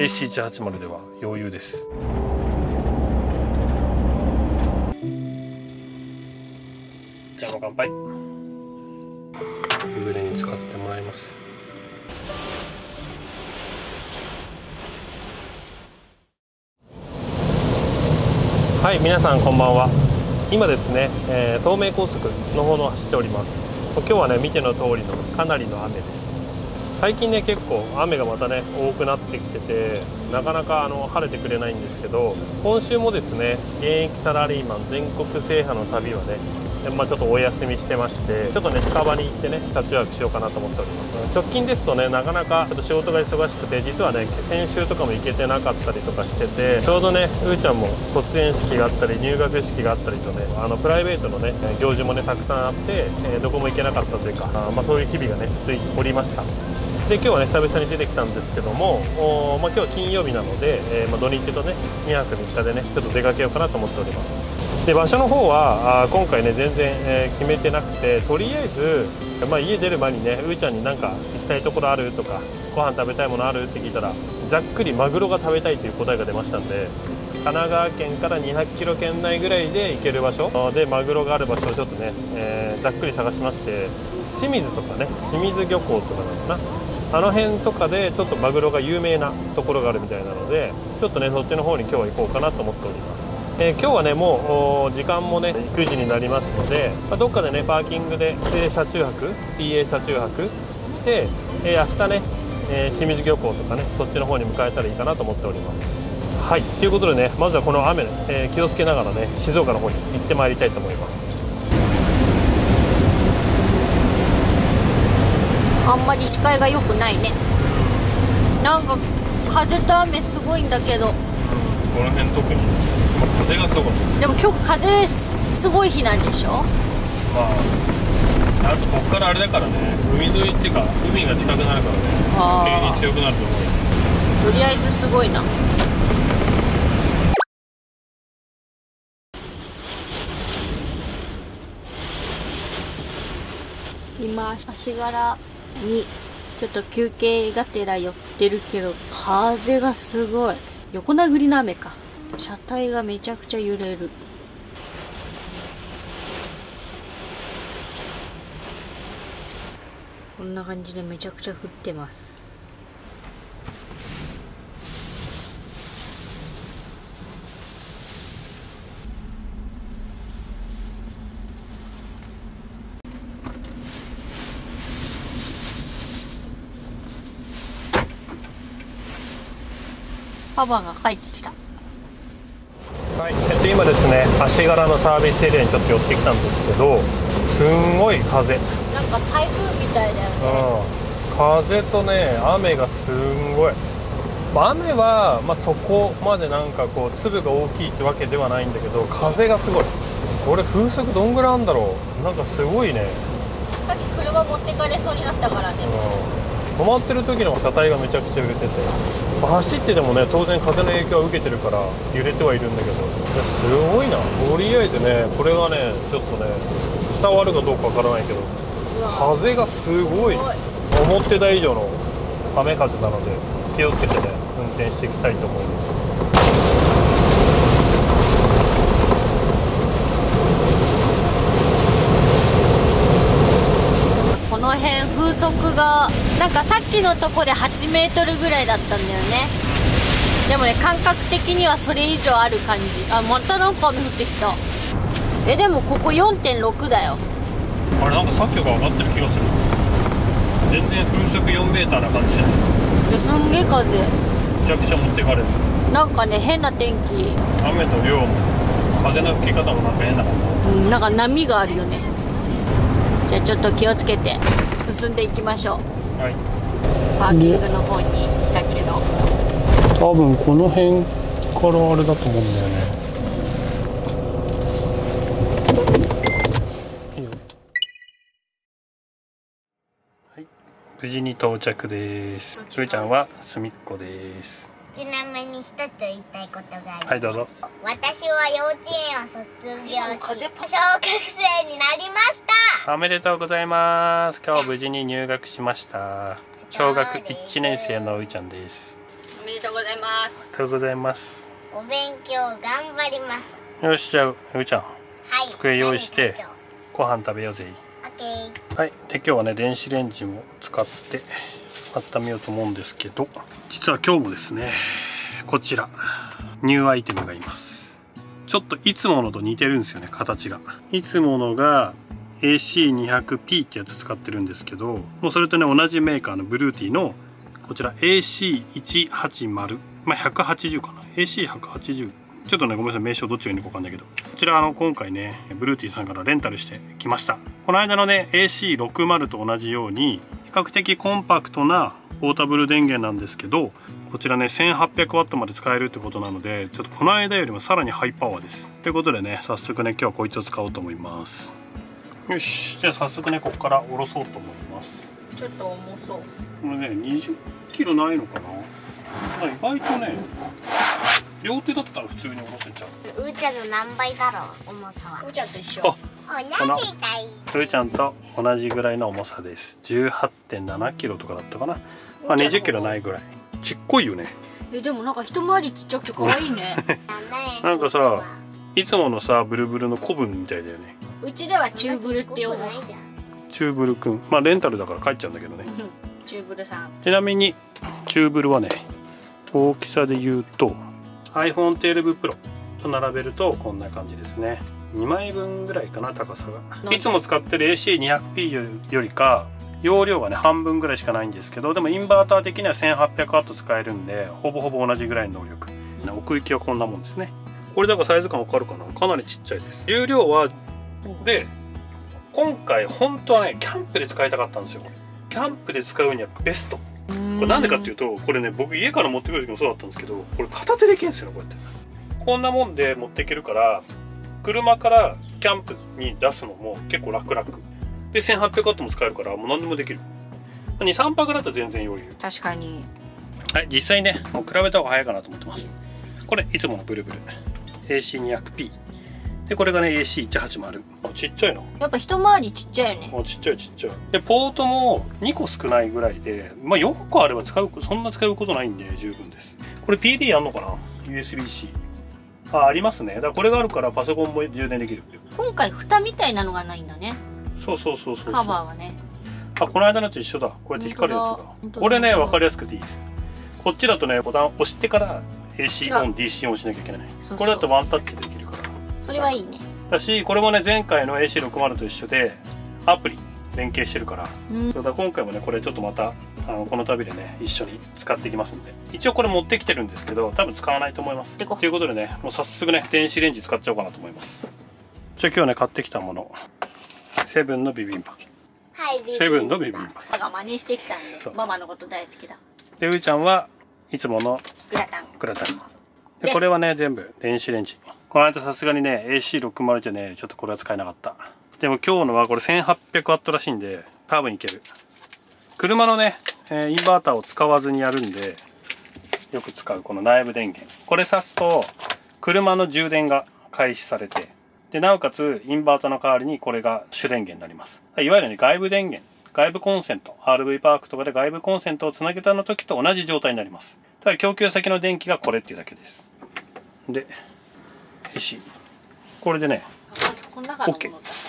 SC180 では余裕です。じゃあもう乾杯。湯船に使ってもらいます。はい、皆さんこんばんは。今ですね、東名高速の方の走っております。今日はね、見ての通りのかなりの雨です。最近ね、結構雨がまたね多くなってきてて、なかなか晴れてくれないんですけど、今週もですね、現役サラリーマン全国制覇の旅はね、ちょっとお休みしてまして、ちょっとね近場に行ってね車中泊しようかなと思っております。直近ですとね、なかなかちょっと仕事が忙しくて、実はね先週とかも行けてなかったりとかしてて、ちょうどねうーちゃんも卒園式があったり入学式があったりとね、プライベートのね行事もねたくさんあって、どこも行けなかったというか、そういう日々がね続いておりました。で今日はね久々に出てきたんですけども、今日は金曜日なので、土日とね2泊3日でねちょっと出かけようかなと思っております。で場所の方は今回ね全然、決めてなくて、とりあえず、家出る前にねうーちゃんになんか行きたいところあるとか、ご飯食べたいものあるって聞いたら、ざっくりマグロが食べたいという答えが出ましたんで、神奈川県から200キロ圏内ぐらいで行ける場所でマグロがある場所をちょっとね、ざっくり探しまして、清水とかね、清水漁港とかなのかな、あの辺とかでちょっとマグロが有名なところがあるみたいなので、ちょっとねそっちの方に今日は行こうかなと思っております。今日はねもう時間もね9時になりますので、どっかでねパーキングで帰省車中泊 PA 車中泊して、明日ね、清水漁港とかねそっちの方に向かえたらいいかなと思っております。はい、ということでね、まずはこの雨、気をつけながらね静岡の方に行ってまいりたいと思います。 あんまり視界が良くないね。なんか風と雨すごいんだけど、 この辺特に、風がすごい。 でも今日風すごい日なんでしょ。 あとこっからあれだからね、海沿いっていうか海が近くなるからね、急に強くなると思う。 とりあえずすごいな。今足柄にちょっと休憩がてら寄ってるけど、風がすごい。横殴りの雨か。車体がめちゃくちゃ揺れる。こんな感じでめちゃくちゃ降ってます。パパが帰ってきた。 はい、今ですね足柄のサービスエリアにちょっと寄ってきたんですけど、すんごい風。 なんか台風みたいだよね。 風とね雨がすんごい。雨は、そこまでなんかこう粒が大きいってわけではないんだけど、風がすごい。これ風速どんぐらいあるんだろう。なんかすごいね。 さっき車持ってかれそうになったからね。 止まってる時の車体がめちゃくちゃ揺れてて、走っててもね当然風の影響は受けてるから揺れてはいるんだけど、すごいな。とりあえずねこれがねちょっとね伝わるかどうかわからないけど、風がすごい。思ってた以上の雨風なので気をつけてね運転していきたいと思います。 この辺風速がなんかさっきのとこで8メートルぐらいだったんだよね。でもね感覚的にはそれ以上ある感じ。またなんか雨降ってきた。でもここ 4.6 だよ。 あれなんかさっきより上がってる気がする。全然風速4メーターな感じじゃない。 すんげえ風。 めちゃくちゃ持ってかれる。 なんかね変な天気。 雨の量も風の吹き方もなんか変な感じ。 なんか波があるよね。じゃあちょっと気をつけて進んでいきましょう。 はい、 パーキングの方に来たけど、 多分この辺からあれだと思うんだよね。いいよ。はい、無事に到着です。うーちゃんは隅っこです。 ちなみに一つ言いたいことがあります。 はい、どうぞ。 私は幼稚園を卒業し、小学生になりました。 おめでとうございます。今日無事に入学しました。小学1年生のうーちゃんです。 おめでがとうございまありす。 がとうございます。 お勉強頑張ります。 よし、じゃあゆうちゃんはい。 机用意して何かご飯食べようぜ。 オッケー。 はい、で今日はね電子レンジも使って温めようと思うんですけど、実は今日もですねこちらニューアイテムがいます。ちょっといつものと似てるんですよね、形が。いつものが AC200P ってやつ使ってるんですけど、もうそれとね同じメーカーのブルーティーのこちら AC180、まあ180かな、 AC180、ちょっとねごめんなさい、名称どっちがいいのか分かんないけど、こちら今回ねブルーティーさんからレンタルしてきました。この間のね AC60 と同じように比較的コンパクトなポータブル電源なんですけど、こちらね 1800W まで使えるってことなので、ちょっとこの間よりもさらにハイパワーです。ということでね、早速ね今日はこいつを使おうと思います。よし、じゃあ早速ねここから下ろそうと思います。 ちょっと重そう。 これね20キロないのかな。意外とね両手だったら普通に下ろせちゃう。 うーちゃんの何倍だろう、重さは。 うーちゃんと一緒。 同じだい。 ふーちゃんと同じぐらいの重さです。 18.7 キロとかだったかな。まあ20キロないぐらい。ちっこいよね。 でもなんか一回りちっちゃくて可愛いね。 なんかさ、いつものさブルブルの子分みたいだよね。 うちではチューブルって呼ぶ。 チューブルくん、まあレンタルだから帰っちゃうんだけどね。 チューブルさん。 ちなみにチューブルはね、大きさで言うと iPhone12 Pro と並べるとこんな感じですね。2枚分ぐらいかな、高さが。いつも使ってる AC200P よりか容量がね半分ぐらいしかないんですけど、でもインバーター的には 1800W 使えるんでほぼほぼ同じぐらいの能力。奥行きはこんなもんですね。これだからサイズ感わかるかな、かなりちっちゃいです。重量はで今回本当はねキャンプで使いたかったんですよ。キャンプで使うにはベスト。これなんでかっていうと、これね僕家から持ってくる時もそうだったんですけど、これ片手でいけんですよ、こうやって。こんなもんで持っていけるから、車からキャンプに出すのも結構楽々で 1800W も使えるからもう何でもできる。23泊だったら全然余裕。 確かに。 はい、実際ねもう比べた方が早いかなと思ってます。これいつものブルブル AC200P で、これがね AC180。ちっちゃいの。 やっぱ一回りちっちゃいよね。 ちっちゃいちっちゃい。でポートも2個少ないぐらいで、まあ4個あればそんな使うことないんで十分です。これ PD あんのかな、 USB-C ありますね。だからこれがあるからパソコンも充電できる。 今回蓋みたいなのがないんだね。 そうカバーがね。 あ、この間のと一緒だ。こうやって光るやつだ。これね分かりやすくていいです。こっちだとねボタン押してから AC オン DC オンしなきゃいけない。これだとワンタッチでできるから。 それはいいね。 だしこれもね前回の AC60 と一緒でアプリ連携してるから、だから今回もねこれちょっとまたこの旅でね一緒に使っていきますんで、一応これ持ってきてるんですけど多分使わないと思います。ということでねもう早速ね電子レンジ使っちゃおうかなと思います。じゃあ今日ね買ってきたもの、セブンのビビンバ。 はい、 セブンのビビンバ。 ママが真似してきたんで、ママのこと大好きだ。 でうーちゃんはいつものグラタンで、これはね全部電子レンジ。この間さすがにね AC60 じゃねちょっとこれは使えなかった。でも今日のはこれ 1800W らしいんで多分いける。車のねインバーターを使わずにやるんでよく使うこの内部電源、これ挿すと車の充電が開始されて、でなおかつインバーターの代わりにこれが主電源になります。いわゆるね外部電源、外部コンセント、 RV パークとかで外部コンセントをつなげたの時と同じ状態になります。ただ供給先の電気がこれっていうだけです。でACこれでね OK。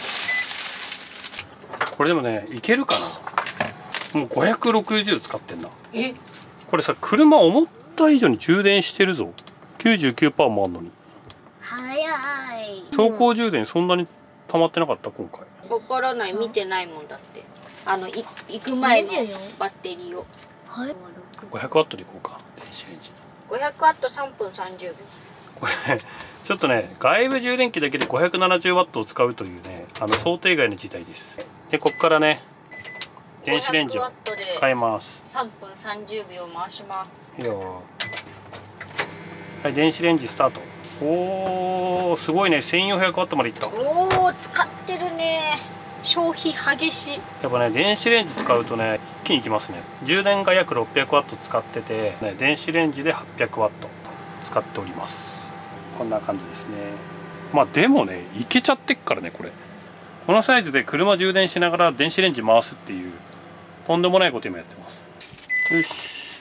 これでもねいけるかな。もう560使ってんな。これさ車思った以上に充電してるぞ。 99% もあんのに。 早い。 走行充電そんなに溜まってなかった？今回わからない、見てないもんだって。行く前のバッテリーを。 はい。 500W でいこうか、電子レンジ。 500W3 分30秒。 これちょっとね外部充電器だけで 570W を使うというね想定外の事態です。でここからね電子レンジを使います。 3分30秒回します。 いいよ。はい、電子レンジスタート。おーすごいね、 1400W までいった。 おお使ってるね。消費激しい。 やっぱね電子レンジ使うとね一気にいきますね。充電が約 600W 使ってて、ね、電子レンジで 800W 使っております。こんな感じですね。まあでもねいけちゃってっからね。このサイズで車充電しながら電子レンジ回すっていうとんでもないこと今やってます。よし、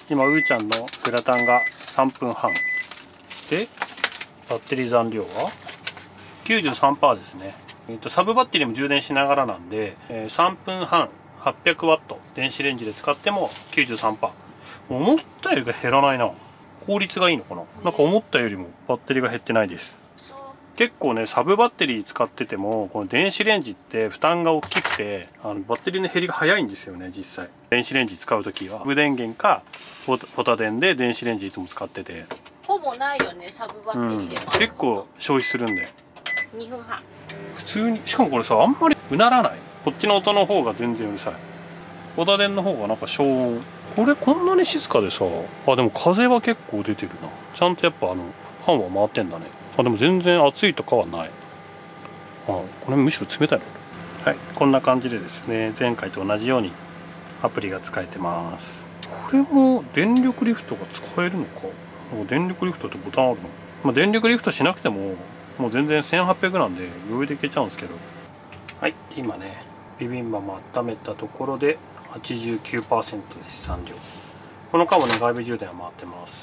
今うーちゃんのグラタンが3分半で、バッテリー残量は 93% ですね。サブバッテリーも充電しながらなんで、3分半 800W 電子レンジで使っても 93%。思ったよりが減らないな。効率がいいのかな。なんか思ったよりもバッテリーが減ってないです。結構ね、サブバッテリー使っててもこの電子レンジって負担が大きくて、バッテリーの減りが早いんですよね。実際電子レンジ使う時は無電源かポタ電で電子レンジいつも使ってて、 ほぼないよね、サブバッテリーで回すこと、 結構消費するんで。 2分半普通に。しかもこれさ、あんまりうならない。こっちの音の方が全然うるさい。ポタ電の方がなんか消音。これこんなに静かでさ、あ、でも風は結構出てるな。ちゃんとやっぱファンは回ってんだね。あ、でも全然熱いとかはない。これむしろ冷たいの。はい、こんな感じでですね、前回と同じようにアプリが使えてます。これも電力リフトが使えるのか。電力リフトってボタンあるの。まあ、電力リフトしなくてももう全然1800なんで余裕でいけちゃうんですけど。はい、今ねビビンバも温めたところで 89% です。残量。この間もね外部充電は回ってます。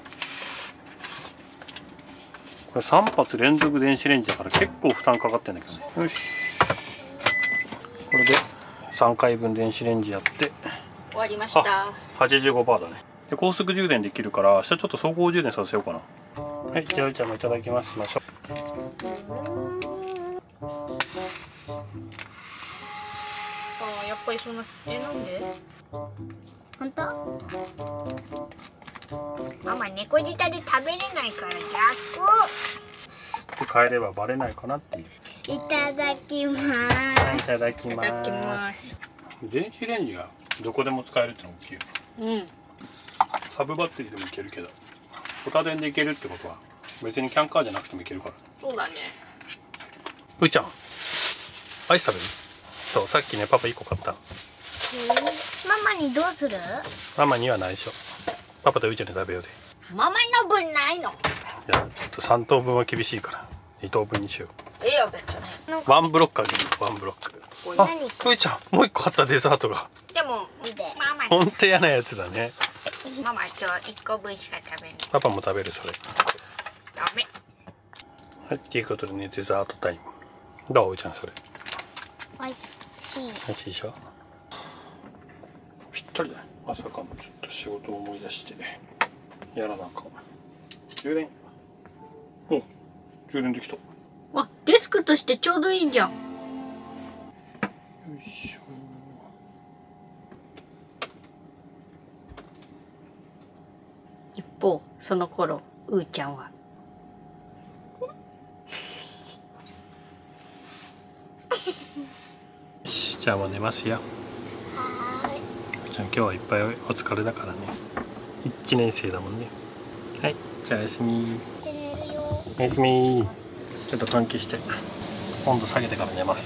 これ3発連続電子レンジだから結構負担かかってんだけどね。よし、これで3回分電子レンジやって終わりました。 85% だね。で高速充電できるから明日ちょっと走行充電させようかな。はい、じゃあうーちゃんもいただきますしましょあ、やっぱりそんななんで本当？ママ猫舌で食べれないからう。で帰ればバレないかなっていう。 逆。いただきます。 いただきます。 いただきます。 電子レンジがどこでも使えるってのが大きいよ。 うん。 サブバッテリーでもいけるけど、ポタ電でいけるってことは別にキャンカーじゃなくてもいけるから。 そうだね。 うーちゃん、アイス食べる？そう、さっきねパパ1個買った。 ママにどうする？ ママには内緒。パパとうーちゃんで食べようで。 ママの分ないの？ いや、3等分は厳しいから2等分にしよう。 ええよ別に。 ワンブロックあげる。ワンブロック。あ、うーちゃんもう1個買ったデザートが。 でもママほんと嫌なやつだね。 ママ今日1個分しか食べない。 パパも食べるそれ。 ダメ。 はい、ということでね、デザートタイム。どううーちゃんそれ。 おいしい。 おいしいでしょ。ぴったりだね。朝からちょっと仕事を思い出してやらなあかん。充電。お、充電できた。よあ、デスクとしてちょうどいいじゃん。 いしょ。 一方その頃うーちゃんはじゃあもう寝ますよ。じゃあ今日はいっぱいお疲れだからね。1年生だもんね。はい、じゃあおやすみ。 寝るよ。 おやすみ。ちょっと換気して温度下げてから寝ます。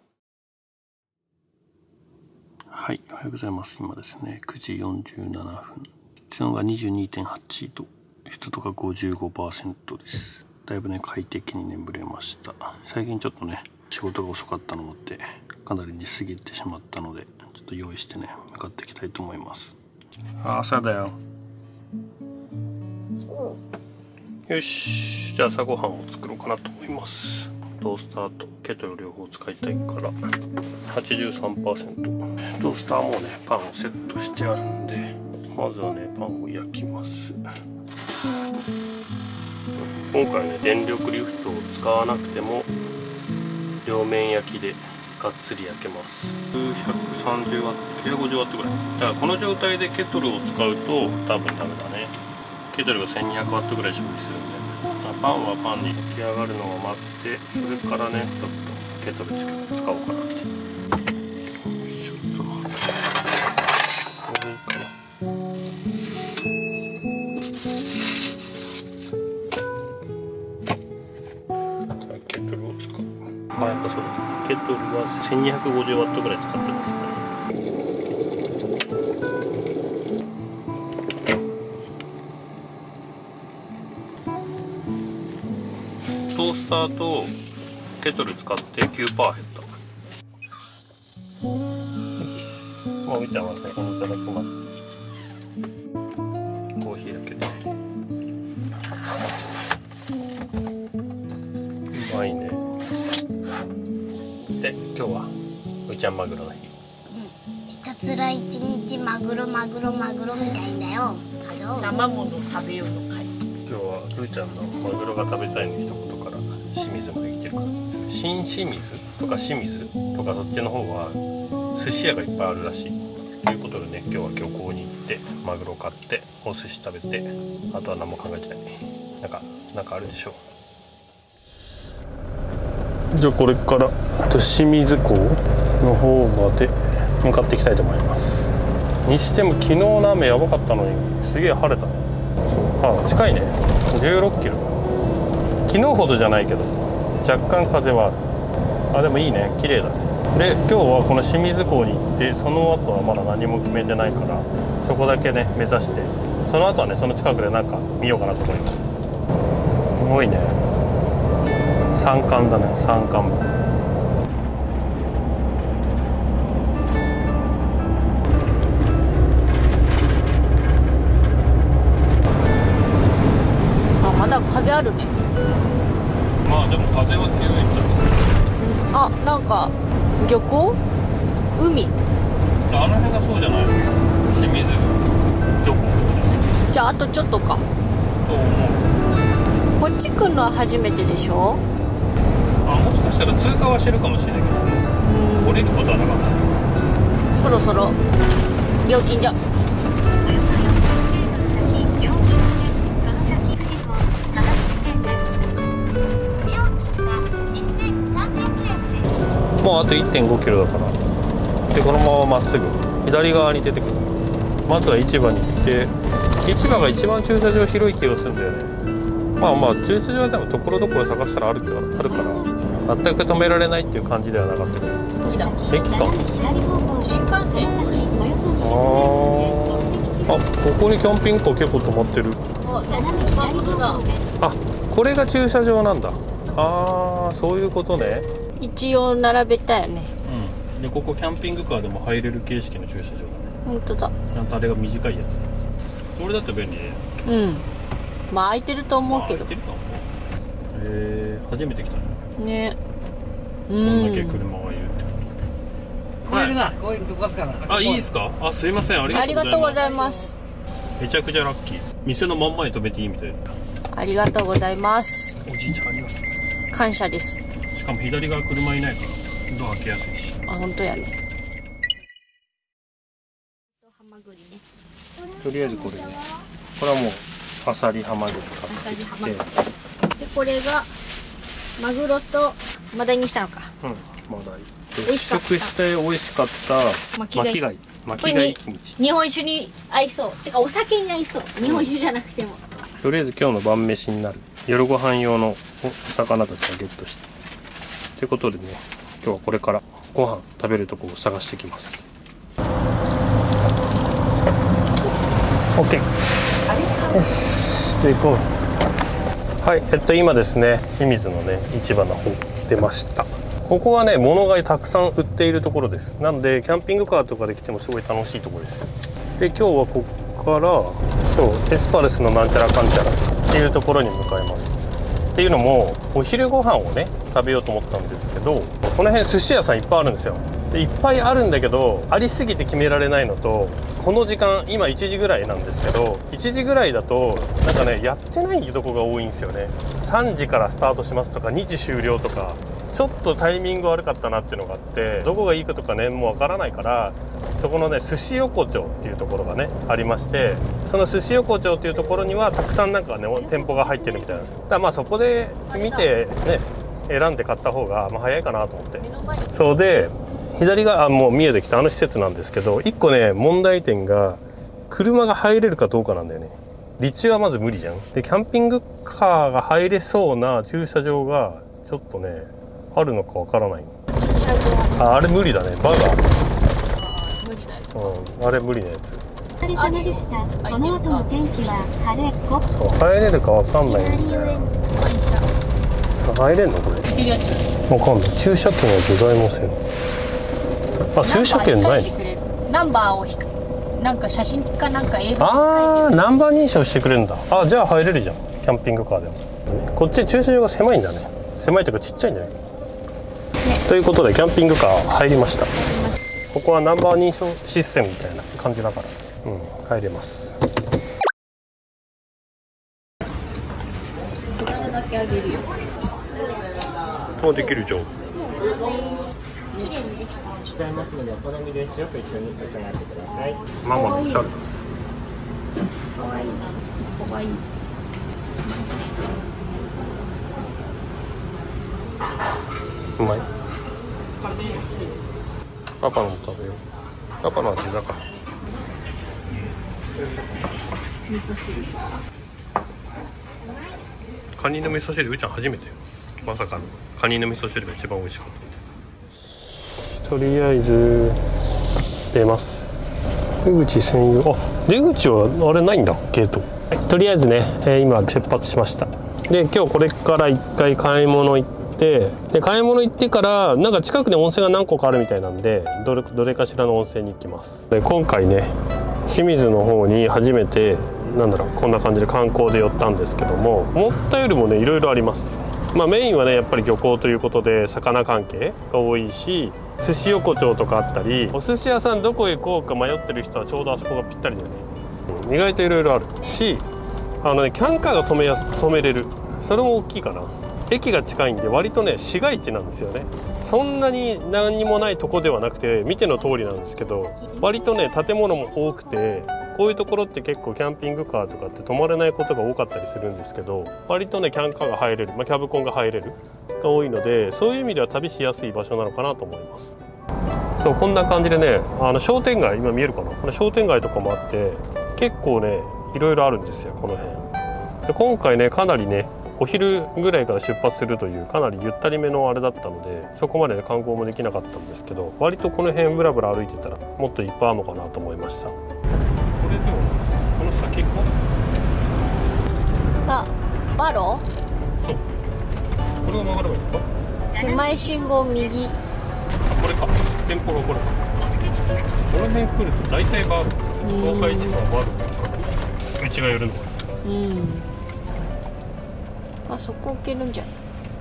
はい、おはようございます。今ですね9時47分。室温が 22.8 度、湿度が 55% です。だいぶね快適に眠れました。最近ちょっとね仕事が遅かったのもあってかなり寝過ぎてしまったので、ちょっと用意してね向かっていきたいと思います。朝だよ。よし、じゃあ朝ごはんを作ろうかなと思います。トースターとケトル両方使いたいから 83%。 トースターもねパンをセットしてあるんで、まずはねパンを焼きます。今回ね電力リフトを使わなくても両面焼きでがっつり焼けます。130ワット、150ワットぐらいだから、この状態でケトルを使うと多分ダメだね。ケトルが1200ワットぐらい消費するんで、パンはパンに焼き上がるのを待って、それからねちょっとケトル使おうかなって。ちょっとこれいいかな。ケトルを使う。あ、やっぱそうだ。ケトルは1250ワットぐらい使ってますね。トースターとケトル使って 9% 減った。もううーちゃんは先にいただきます。 今日はうちゃんマグロの日。 ひたすら一日マグロみたいだよ。 生もの食べようの会。 今日はうーちゃんのマグロが食べたいの一言から清水まで行ってるから。新清水とか清水とかそっちの方は寿司屋がいっぱいあるらしいということでね、今日は漁港に行ってマグロ買ってお寿司食べて、あとは何も考えてない。なんかあるでしょう。じゃあこれから清水港の方まで向かっていきたいと思います。にしても昨日の雨やばかったのにすげえ晴れたね。そう近いね。16キロ。昨日ほどじゃないけど若干風はある。でもいいね、綺麗だね。で今日はこの清水港に行って、その後はまだ何も決めてないからそこだけね目指して、その後はねその近くでなんか見ようかなと思います。すごいね、山間だね、山間部。 まだ風あるね。 まあでも風は強いんだ。 あ、なんか漁港？海？ あの辺がそうじゃないの？清水漁港。 じゃああとちょっとか。 と思う。 こっち来るのは初めてでしょ？ もしかしたら通過はしてるかもしれないけど、降りることはなかった。 そろそろ料金所。 もうあと 1.5 キロだから。でこのまままっすぐ左側に出てくる。まずは市場に行って、市場が一番駐車場広い気がするんだよね。まあ駐車場でもところどころ探したらあるから全く止められないっていう感じではなかったけど。駅か。 新幹線。 ここにキャンピングカー結構止まってる。あ、これが駐車場なんだ。そういうことね。 一応並べたよね。 でここキャンピングカーでも入れる形式の駐車場だね。 本当だ。 ちゃんとあれが短いやつ。これだって便利ね。 まあ空いてると思うけど。 空いてると思う。初めて来たね。 ね。 こんだけ車がいるって。 これな、こういうとこすから。 いいですか。すいません、ありがとうございます。めちゃくちゃラッキー。店の真ん前に止めていいみたいな。 ありがとうございます。 おじいちゃんありがとう。 感謝です。 しかも左側車いないからドア開けやすいし。 本当やね。 とりあえずこれね、これはもうアサリハマグリ買ってきて、でこれがマグロとマダイにしたのか。 マダイ。 試食して美味しかった巻き貝キムチ。 日本酒に合いそう。てかお酒に合いそう。日本酒じゃなくても。 とりあえず今日の晩飯になる夜ご飯用のお魚たちをゲットして。ということでね、今日はこれからご飯食べるところを探してきます。OK。よし、じゃあ行こう。はい、今ですね、清水のね市場の方出ました。ここはね物がたくさん売っているところです。なのでキャンピングカーとかで来てもすごい楽しいところです。で今日はここからエスパルスのなんちゃらかんちゃらっていうところに向かいます。っていうのもお昼ご飯をね食べようと思ったんですけど、この辺寿司屋さんいっぱいあるんですよ。でいっぱいあるんだけどありすぎて決められないのと、この時間今1時ぐらいなんですけど、1時ぐらいだとなんかねやってないとこが多いんですよね。3時からスタートしますとか2時終了とか、ちょっとタイミング悪かったなっていうのがあって、どこがいいかとかねもうわからないから、そこのね寿司横丁っていうところがねありまして、その寿司横丁っていうところにはたくさんなんかね店舗が入ってるみたいなんです。だからまあそこで見てね選んで買った方がまあ早いかなと思って。そうで左がもう見えてきたあの施設なんですけど、1個ね問題点が車が入れるかどうかなんだよね。立地はまず無理じゃん。でキャンピングカーが入れそうな駐車場がちょっとねあるのかわからない。あれ無理だね。バーガー無理だよ。あれ無理なやつ。 お疲れ様でした。この後の天気は晴れ。 そう入れるかわかんないんだよ。入れんのこれ。わかんない。駐車券はございません。駐車券ないの。 ナンバーをなんか写真かなんか映像。 ナンバー認証してくれるんだ。じゃあ入れるじゃん。キャンピングカーでも。こっち駐車場が狭いんだね。狭いというかちっちゃいんじゃない。 ということでキャンピングカー入りました。ここはナンバー認証システムみたいな感じだから、入れます。 だけあげるよ。 できるじゃん。 使いますので、お好みで塩と一緒に召し上がってください。 ママのおしゃれです。 かわいい。かわいい。 うまい。パパのも食べよう。パパのは地魚。 味噌汁。 カニの味噌汁、うーちゃん初めてよ。まさかのカニの味噌汁が一番美味しかった。とりあえず出ます。出口専用。あ、出口はあれないんだ、ゲート。はい、とりあえずね、今出発しました。で、今日これから一回買い物行って、で買い物行ってからなんか近くに温泉が何個かあるみたいなんで、どれかしらの温泉に行きます。で、今回ね、清水の方に初めてこんな感じで観光で寄ったんですけども、思ったよりもねいろいろあります。メインはねやっぱり漁港ということで魚関係が多いし、寿司横丁とかあったり、お寿司屋さんどこへ行こうか迷ってる人はちょうどあそこがぴったりだよね。意外といろいろあるし、キャンカーが止めれる、それも大きいかな。駅が近いんで割とね市街地なんですよね。そんなに何にもないとこではなくて、見ての通りなんですけど、割とね建物も多くて、こういうところって結構キャンピングカーとかって泊まれないことが多かったりするんですけど、割とねキャンカーが入れる、キャブコンが入れるが多いので、そういう意味では旅しやすい場所なのかなと思います。そう、こんな感じでね、商店街、今見えるかな、この商店街とかもあって、結構ねいろいろあるんですよ、この辺で。今回ねかなりねお昼ぐらいから出発するというかなりゆったりめのあれだったので、そこまで、ね、観光もできなかったんですけど、割とこの辺ブラブラ歩いてたらもっといっぱいあるのかなと思いました。これでもこの先行こう。 バロ？ そう。これを曲がればいいのか？ 手前信号右。 これか。店舗がこれか。この辺来ると大体バーロ。東海地方はバーロ。うちが寄るのかな。 そこ行けるんじゃない？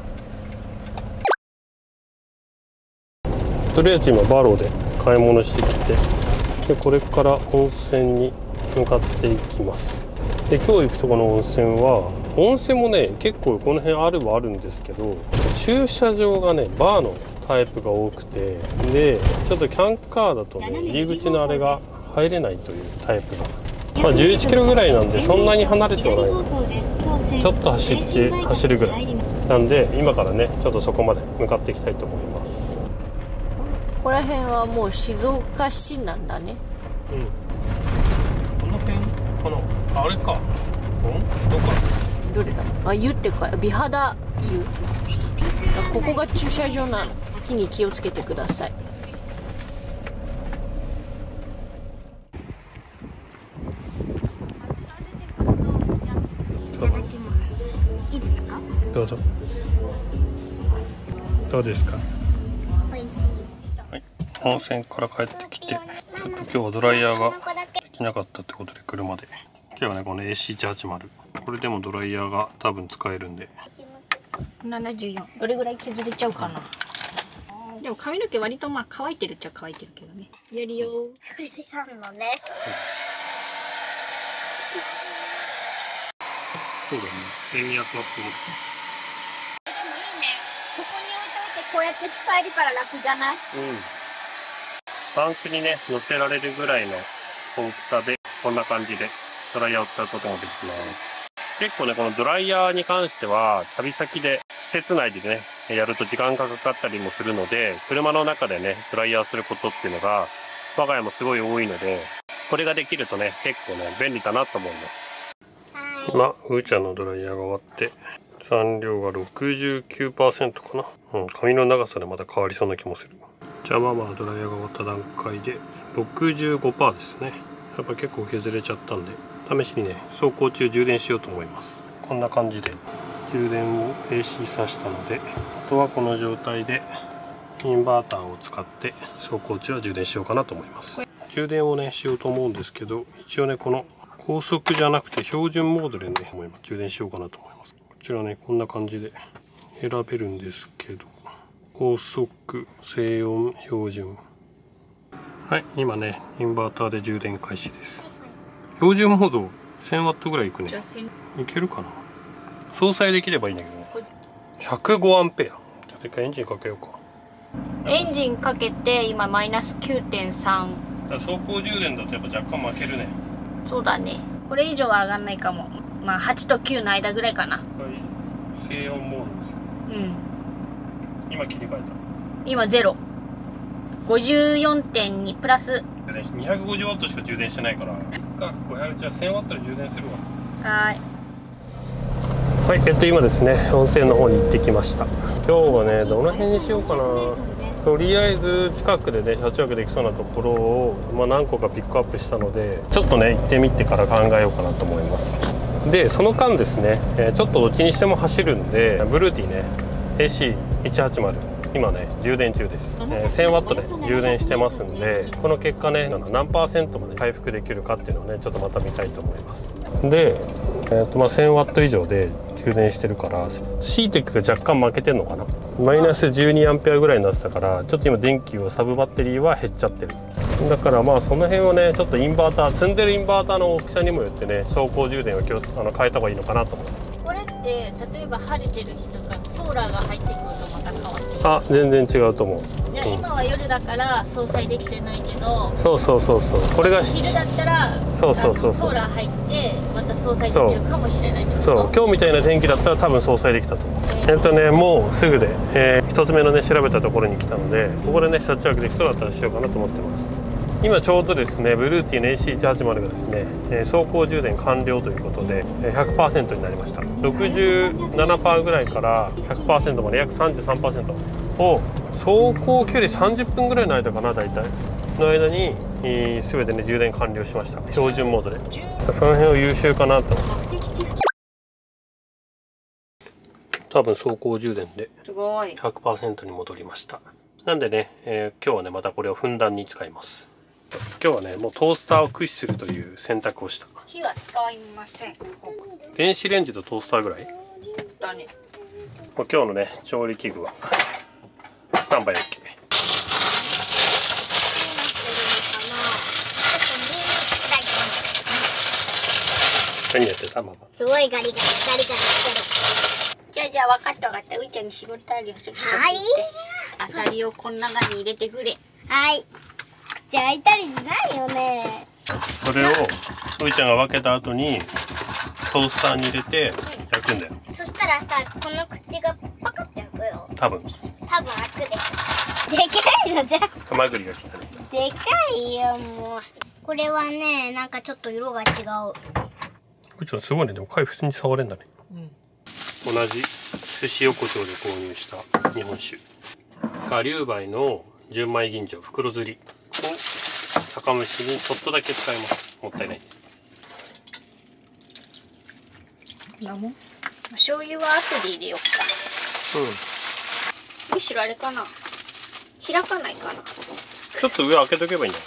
とりあえず今バーローで買い物してきて、でこれから温泉に向かっていきます。で今日行くとこの温泉は、温泉もね結構この辺あるはあるんですけど、駐車場がねバーのタイプが多くて、でちょっとキャンカーだとね入り口のあれが入れないというタイプが、11キロぐらいなんでそんなに離れてはない、ちょっと走るぐらいなんで、今からねちょっとそこまで向かっていきたいと思います。 ここら辺はもう静岡市なんだね。 この辺かな、あれか、どこかどれだ、湯ってか美肌湯。ここが駐車場なの。木に気をつけてください。 いいですか？ どうぞ。どうですか？ 美味しい。 はい、温泉から帰ってきて、ちょっと今日はドライヤーができなかったってことで車で、今日はねこの AC180、これでもドライヤーが多分使えるんで。 74、どれぐらい削れちゃうかな。でも髪の毛割と乾いてるっちゃ乾いてるけどね。やるよ。 それでやるのね。 そうだね、1200ワット。 いいね。ここに置いといてこうやって使えるから楽じゃない？ バンクにね乗せられるぐらいの大きさで、こんな感じでドライヤーを使うことができます。結構ねこのドライヤーに関しては旅先で施設内でねやると時間がかかったりもするので、車の中でねドライヤーすることっていうのが我が家もすごい多いので、これができるとね結構ね便利だなと思います。今うーちゃんのドライヤーが終わって残量が 69% かな。髪の長さでまた変わりそうな気もする。じゃあママのドライヤーが終わった段階で 65% ですね。やっぱ結構削れちゃったんで、試しにね走行中充電しようと思います。こんな感じで充電を AC さしたので、あとはこの状態でインバーターを使って走行中は充電しようかなと思います。充電をねしようと思うんですけど、一応ねこの高速じゃなくて標準モードでね充電しようかなと思います。こちらねこんな感じで選べるんですけど、 高速静音標準。はい、今ねインバーターで充電開始です。標準モード 1000W ぐらいいくね。いけるかな。相殺できればいいんだけど、105アンペア。じゃあ一回エンジンかけようか。 エンジンかけて今マイナス 9.3。 走行充電だとやっぱ若干負けるね。 そうだね。これ以上は上がんないかも。まあ8と9の間ぐらいかな。はい、 静音モードですよ。今切り替えた。今 0。54.2 プラス。 250W しか充電してないから。500じゃあ 1000W で充電するわ。 はい。 はい、今ですね温泉の方に行ってきました。今日はねどの辺にしようかな。とりあえず近くでね車中泊できそうなところを、何個かピックアップしたので、ちょっとね行ってみてから考えようかなと思います。でその間ですね、ちょっとどっちにしても走るんで、ブルーティーね AC180 今ね充電中です。1000W で充電してますんで、この結果ね何%まで回復できるかっていうのをねちょっとまた見たいと思います。で、1000W 以上で充電してるから CTEC が若干負けてるのかな。マイナス 12A ぐらいになってたから、ちょっと今電気をサブバッテリーは減っちゃってる。だからまあその辺をねちょっとインバーター積んでるインバーターの大きさにもよってね走行充電を変えた方がいいのかなと思って。 これって例えば晴れてる日とかソーラーが入ってくるとまた変わってくる。 あ、全然違うと思う。 じゃあ今は夜だから相殺できてないけど、 そうこれが昼だったらソーラー入ってまた相殺できるかもしれないってこと。 そう今日みたいな天気だったら多分相殺できたと思う。もうすぐで、1つ目のね調べたところに来たので、ここでね車中泊できそうだったらしようかなと思ってます。今ちょうどですねブルーティーの AC180 がですね走行充電完了ということで 100% になりました。67% ぐらいから 100% まで約 33% を走行距離30分ぐらいの間かな、大体の間に全てね充電完了しました。標準モードで。その辺を優秀かなと。多分走行充電で 100% に戻りました。なんでね、今日はねまたこれをふんだんに使います。今日はねもうトースターを駆使するという選択をした。 火は使いません。 電子レンジとトースターぐらいだね。 今日のね調理器具はスタンバイ OK。 何やってたママ。 すごいガリガリしてる。 じゃあ分かったういちゃんに仕事あるよ。はい。アサリをこの中に入れてくれ。 はい。口開いたりしないよね。 それをういちゃんが分けた後にトースターに入れて焼くんだよ。 そしたらさ、その口がパカって開くよ。 多分開くでしょ。でかいのじゃん。 ハマグリが来たね。 でかいよもう。これはねなんかちょっと色が違う。 ういちゃんすごいね。でも貝普通に触れんだね。同じ寿司横丁で購入した日本酒我流梅の純米吟醸袋釣りを酒蒸しにちょっとだけ使います。もったいない。 醤油は後で入れようか。むしろあれかな、開かないかな。 ちょっと上開けとけばいいんだよ。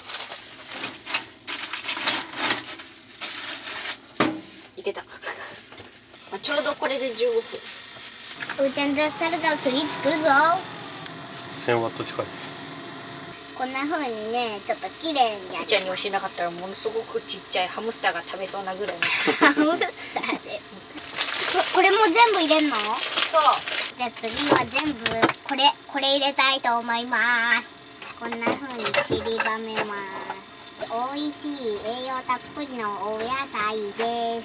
いけたちょうどこれで15分。 うーちゃんじゃあサラダを次作るぞ。 1000W 近い。 こんな風にねちょっと綺麗にやる。 ちゃんに教えなかったらものすごくちっちゃいハムスターが食べそうなぐらいのハムスターでこれも全部入れんの？ そう。 じゃあ次は全部これ入れたいと思います。こんな風に散りばめます。美味しい栄養たっぷりのお野菜です。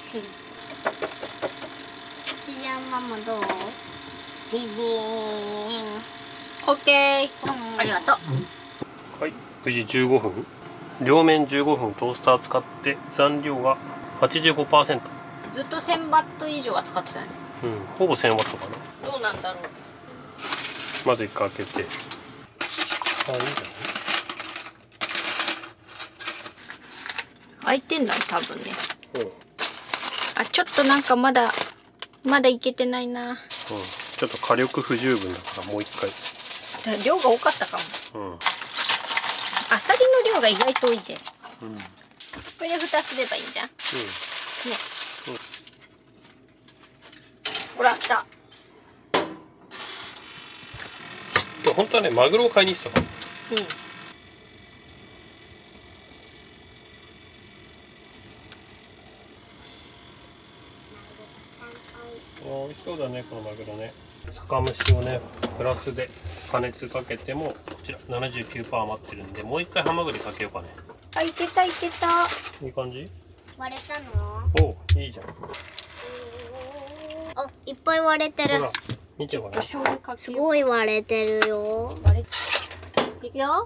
じゃあママどう？ディディーン。 オッケー。ありがとう。 はい、無事15分。両面15分トースター使って残量が 85%。 ずっと1000ワット以上は使ってたね。 ほぼ1000ワットかな。 どうなんだろう。 まず一回開けて。あ、いいんじゃない？ 開いてんだ多分ね。あ、ちょっとなんかまだいけてないな。 ちょっと火力不十分だからもう一回。 量が多かったかも。アサリの量が意外と多いで。これで蓋すればいいんじゃん。ね。ほら、来た。 そう本当はねマグロを買いに行ってたから。美味しそうだねこのマグロね。酒蒸しをねプラスで加熱かけてもこちら 79% 余ってるんで、もう一回ハマグリかけようかね。 あ、いけたいけた。 いい感じ。 割れたの？ おいいじゃん。 あ、いっぱい割れてる。 ほら見てごらん。 醤油かけすよう。 ごい割れてるよ。 いくよ。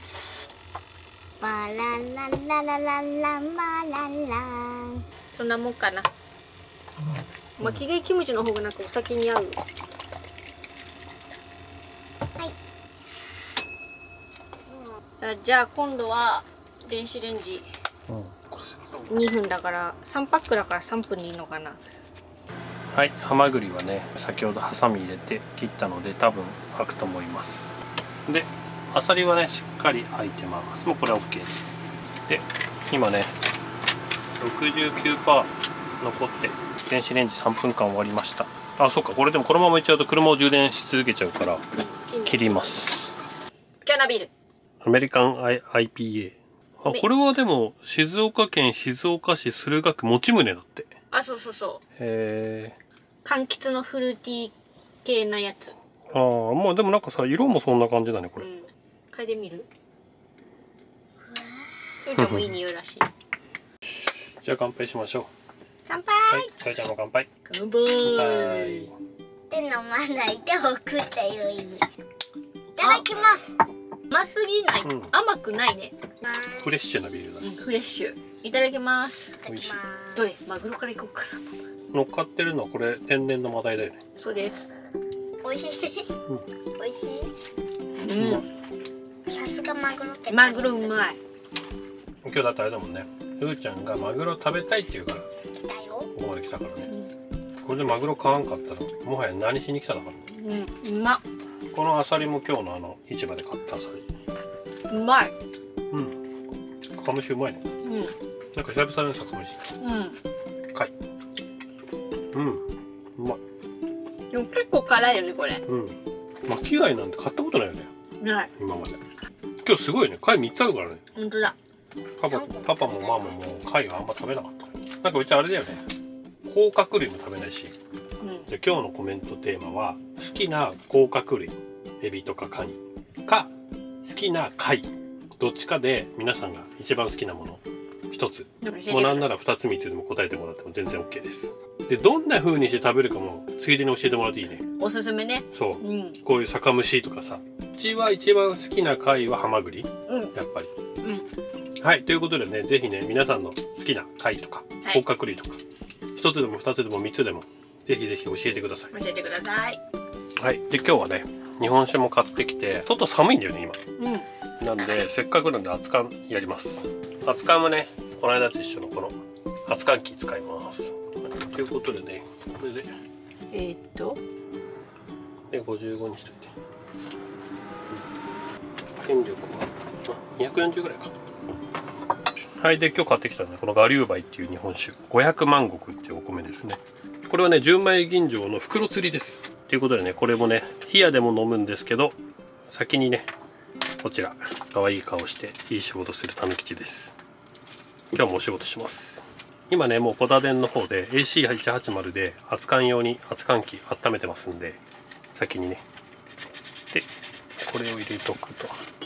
バララララララマララン。 そんなもんかな。巻き貝キムチの方がなんかお酒に合う。 はい。 さあ、じゃあ今度は電子レンジ2分だから3パックだから3分でいいのかな。 はい、ハマグリはね先ほどハサミ入れて切ったので多分開くと思います。でアサリはねしっかり開いてます。もうこれは OK です。で今ね 69% 残って電子レンジ3分間終わりました。あ、そうか、これでもこのままいっちゃうと車を充電し続けちゃうから切ります。 キャナビールアメリカン IPA。 あ、これはでも静岡県静岡市駿河区用宗だって。 あ、そうそうそう。 へえ。 柑橘のフルーティー系なやつ。 ああ、まあでもなんかさ色もそんな感じだねこれ。 嗅いでみる？ふーちゃんもいい匂いらしい。 じゃあ乾杯しましょう。 乾杯。 はい、さやちゃんも乾杯。 乾杯。 はいで飲まないでおくっていう意味。いただきます。 甘すぎない、甘くないね。 フレッシュなビールだね。 フレッシュ。いただきます。 美味しい。 どれ？マグロからいこうかな。 乗っかってるのはこれ天然のマダイだよね。 そうです。 美味しい。美味しい。さすがマグロって。 マグロうまい。 今日だってあれだもんね。ふーちゃんがマグロ食べたいって言うから来たよ。 ここまで来たからね。これでマグロ買わんかったらもはや何しに来たのかな。 うまっ。 このアサリも今日の市場で買ったアサリ。 うまい。 酒蒸しうまいね。なんか久々の酒蒸し。かい。うまい。 でも結構辛いよねこれ。 巻き貝なんて買ったことないよね。 ない。 今まで。今日すごいね。貝3つあるからね。 本当だ。 パパもママも貝はあんま食べなかった。なんかうちあれだよね。甲殻類も食べないし。で今日のコメントテーマは好きな甲殻類、エビとかカニか好きな貝、どっちかで皆さんが一番好きなもの一つ、もうなんなら2つ3つでも答えてもらっても全然 OK です。でどんな風にして食べるかもついでに教えてもらっていいね。 おすすめね。 そう、こういう酒蒸しとかさ。うちは一番好きな貝はハマグリ、やっぱり。はい、ということでね、ぜひね皆さんの好きな貝とか甲殻類とか、1つでも2つでも3つでもぜひぜひ教えてください。 教えてください。 はい、で今日はね日本酒も買ってきて、外寒いんだよね今。なんでせっかくなんで熱燗やります。熱燗はねこの間と一緒のこの熱燗機使います。ということでね、これでで55にしといて、電力は240ぐらいか。はい、で今日買ってきたのはこの我流梅っていう日本酒500万石っていうお米ですね。これはね純米吟醸の袋釣りです。ということでね、これもね冷やでも飲むんですけど、先にねこちら可愛い顔していい仕事するたぬきちです。今日もお仕事します。今ねもうポタ電の方で AC180 で熱燗用に熱燗機温めてますんで、先にねでこれを入れとくと、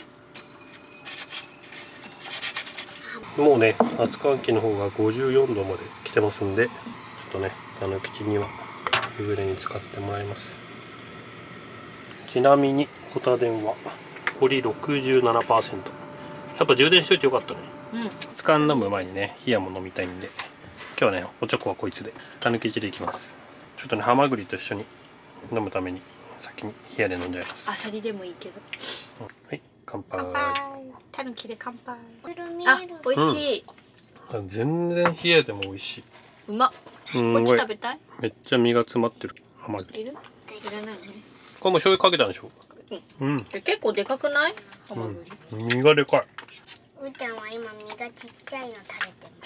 もうね熱燗機の方が54度まで来てますんで、ちょっとねたぬきちには湯船に使ってもらいます。ちなみにホタ電は氷 67%。 やっぱ充電しといてよかったね。熱燗飲む前にね冷やも飲みたいんで、今日はねおちょこはこいつでたぬきちでいきます。ちょっとねハマグリと一緒に飲むために先に冷やで飲んじゃいます。 アサリでもいいけど。 はい、乾杯。 たぬきで乾杯。 あ、 美味しい。 全然冷やでも美味しい。 うまっ。こっち食べたい？ めっちゃ身が詰まってるハマグリ。 いらないね。 これも醤油かけたんでしょ。 結構でかくない？ハマグリ。身がでかい。 うーちゃんは今身がちっちゃいの食べてます。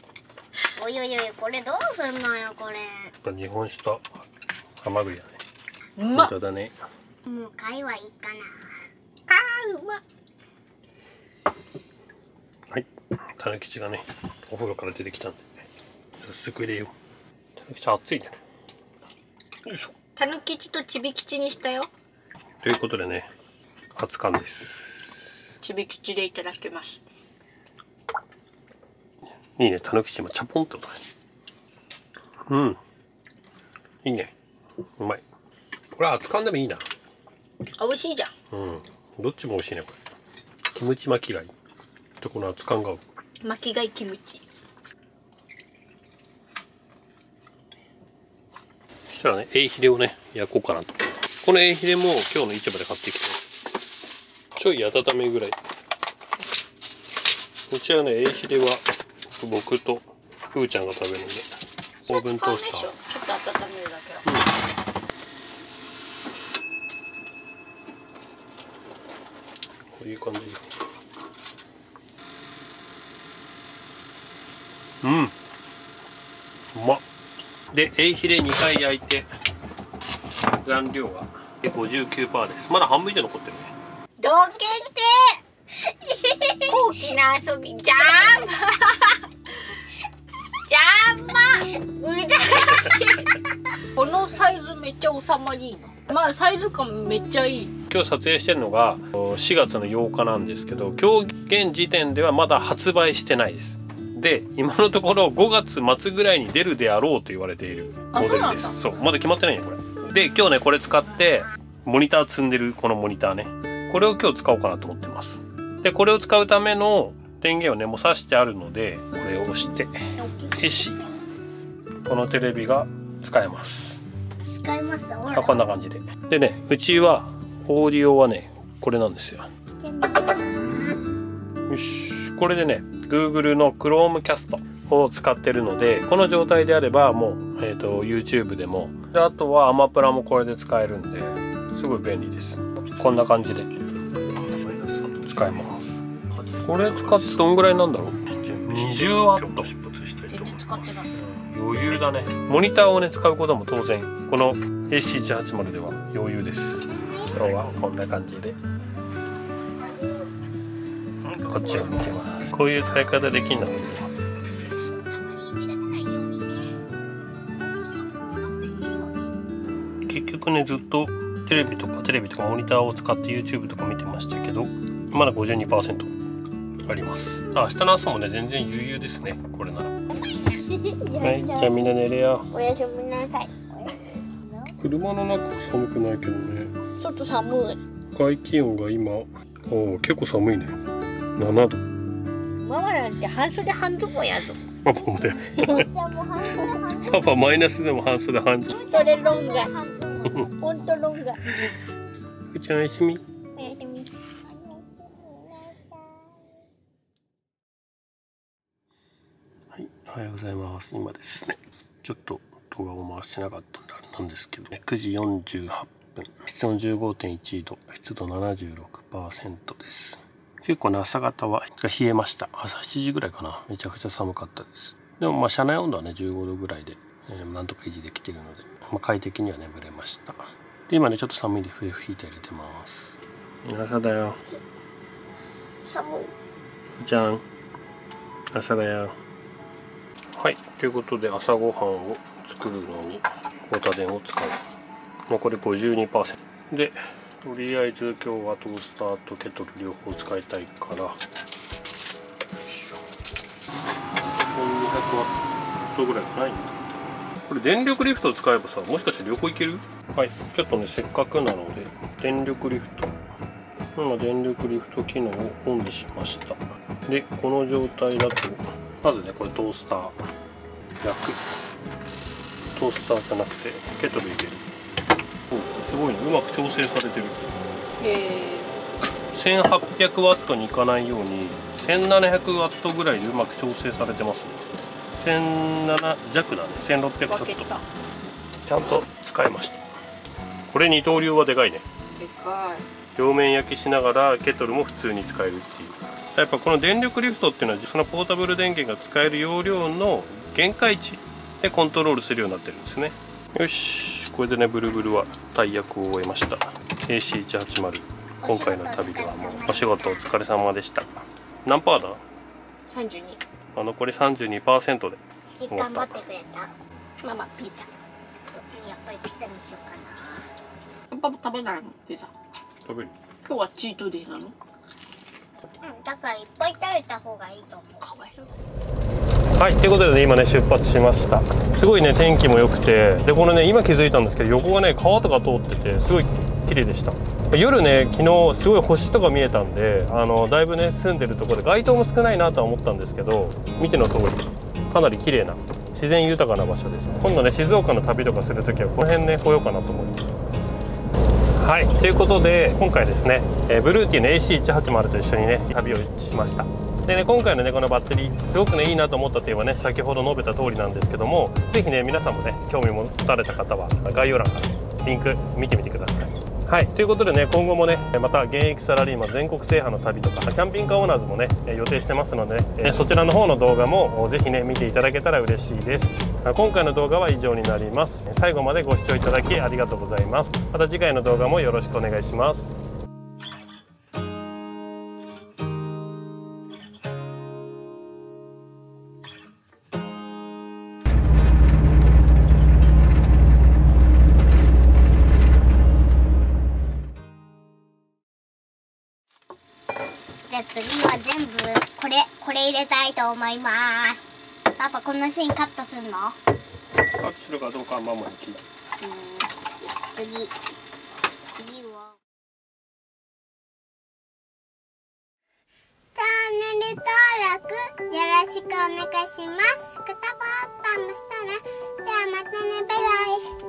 おいおいおい、これどうすんのよこれ。 日本酒とハマグリだね。 うまっ。 本当だね。 向かいはいいかな。 うまっ。 はい、たぬきちがねお風呂から出てきたんで早速入れよう。たぬきち熱いね。よいしょ。 たぬきちとちびきちにしたよ。 ということでね、初缶です。 ちびきちでいただきます。 いいね、たぬきちもチャポンと。うん、いいね、うまい。これ熱燗でもいいな。 美味しいじゃん。 うん、どっちも美味しいねこれ。キムチ巻きがいい。この熱燗が合う。 巻き貝キムチ。 そしたらね、エイヒレをね焼こうかなと。このエイヒレも今日の市場で買ってきて、ちょい温めぐらい。こちらね、エイヒレは僕とふーちゃんが食べるんで、オーブントースター。 ちょっと温めるだけだ。 こういう感じ。うん、うまっ。で、エイヒレ2回焼いて残量が 59% です。まだ半分以上残ってるね。 どけて高貴な遊びじゃん邪魔うるさいこのサイズめっちゃ収まりいいの。まあサイズ感めっちゃいい。 今日撮影してるのが4月の8日なんですけど、今日現時点ではまだ発売してないです。で、今のところ5月末ぐらいに出るであろうと言われているモデルです。そう、まだ決まってないよこれ。で、今日ねこれ使ってモニター積んでるこのモニターね、これを今日使おうかなと思ってます。で、これを使うための電源をねもう挿してあるので、これを押してよし、このテレビが使えます。 使います。ほら。 こんな感じで。でね、うちはオーディオはねこれなんですよ。よし、これでね Google の Chromecast を使ってるので、この状態であればもう、YouTube でも、であとはアマプラもこれで使えるんですごい便利です。こんな感じで使えます。これ使ってどんぐらいなんだろう。20ワット。 全然使ってない。 余裕だね。モニターをね使うことも当然この AC180 では余裕です。今日はこんな感じでこっちを見てます。こういう使い方できるんだもんね。結局ねずっとテレビとかモニターを使って YouTube とか見てましたけど、まだ 52% あります。明日の朝もね全然余裕ですねこれなら。はい、じゃあみんな寝れよ。 おやすみなさい。 車の中は寒くないけどね。 外寒い。 外気温が今結構寒いね。7度。 ママなんて半袖半ズボンやぞ。 パパもだよ。パパマイナスでも半袖半ズボン。 それロンガ。ほんとロンガ。 ふーちゃんおやすみ。 おやすみ。 はい、おはようございます。今ですね、ちょっと動画を回してなかったんであれなんですけどね、9時48分、室温 15.1 度、湿度 76% です。結構ね、朝方は冷えました。朝7時ぐらいかな。めちゃくちゃ寒かったです。でもまあ車内温度はね15度ぐらいで、なんとか維持できているので、快適には眠れました。で今ねちょっと寒いんで笛吹いて入れてます。朝だよ。 寒い。 ふーちゃん、朝だよ。はい、ということで朝ごはんを作るのにホタテを使う。残り 52% で、とりあえず今日はトースターとケトル両方使いたいから、1200ワットぐらいかな。これ電力リフトを使えばさ、もしかして両方いける？はい、ちょっとねせっかくなので電力リフト、今電力リフト機能をオンにしました。でこの状態だとまずねこれトースター焼く、トースターじゃなくてケトル入れる。すごいね、うまく調整されてる。1800ワットにいかないように1700ワットぐらいでうまく調整されてますね。1700弱だね。1600ちょっとちゃんと使えました。これ二刀流はでかいね。 でかい。 両面焼きしながらケトルも普通に使えるっていう。やっぱこの電力リフトっていうのはそのポータブル電源が使える容量の限界値でコントロールするようになってるんですね。よし、これでねブルブルは大役を終えました。 AC180 今回の旅ではもうお仕事お疲れ様でした。何パーだ 32。 残り 32% で頑張ってくれた。 ママピザ。 やっぱりピザにしようかな。 パパ食べないのピザ。 食べる。 今日はチートデイなの？ だからいっぱい食べた方がいいと思う。 かわいそうだ。 はい、ということでね、今ね出発しました。すごいね天気も良くて、でこれね今気づいたんですけど、横がね川とか通っててすごい綺麗でした。夜ね昨日すごい星とか見えたんで、だいぶね住んでるところで街灯も少ないなとは思ったんですけど、見ての通りかなり綺麗な自然豊かな場所です。今度ね静岡の旅とかするときはこの辺ね来ようかなと思います。はい、ということで今回ですね、ブルーティーの AC180 と一緒にね旅をしました。でね、今回のねこのバッテリーすごくねいいなと思った点はね先ほど述べた通りなんですけども、是非ね皆さんもね興味持たれた方は概要欄からリンク見てみてください。はい、ということでね今後もねまた現役サラリーマン全国制覇の旅とかキャンピングカーオーナーズもね予定してますので、ね、そちらの方の動画も是非ね見ていただけたら嬉しいです。今回の動画は以上になります。最後までご視聴いただきありがとうございます。また次回の動画もよろしくお願いします。 じゃあ次は全部これ入れたいと思います。パパこのシーンカットすんの？ カットするかどうかはママに聞いて。 次はチャンネル登録よろしくお願いします。グッドボタンもしたね。じゃあまたね、バイバイ。